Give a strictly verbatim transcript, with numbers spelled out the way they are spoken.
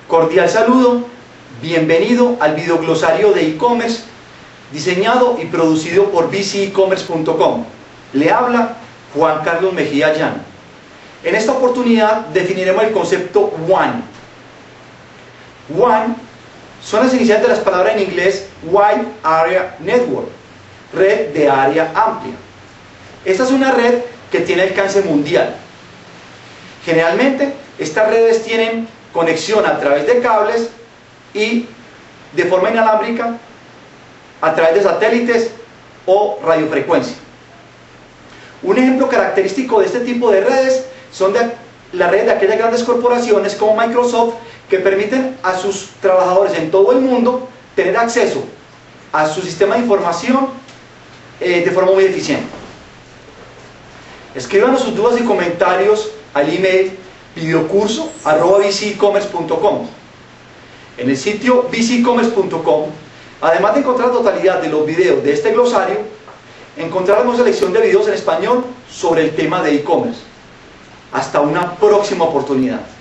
Cordial saludo, bienvenido al videoglosario de e-commerce diseñado y producido por b c e commerce punto com. Le habla Juan Carlos Mejía Llano. En esta oportunidad definiremos el concepto WAN. WAN son las iniciales de las palabras en inglés Wide Area Network, red de área amplia. Esta es una red que tiene alcance mundial. Generalmente estas redes tienen conexión a través de cables y de forma inalámbrica a través de satélites o radiofrecuencia. Un ejemplo característico de este tipo de redes son de las redes de aquellas grandes corporaciones como Microsoft, que permiten a sus trabajadores en todo el mundo tener acceso a su sistema de información eh, de forma muy eficiente. Escríbanos sus dudas y comentarios al email videocurso arroba b c e commerce punto com. En el sitio b c e commerce punto com, además de encontrar la totalidad de los videos de este glosario, encontraremos una selección de videos en español sobre el tema de e-commerce. Hasta una próxima oportunidad.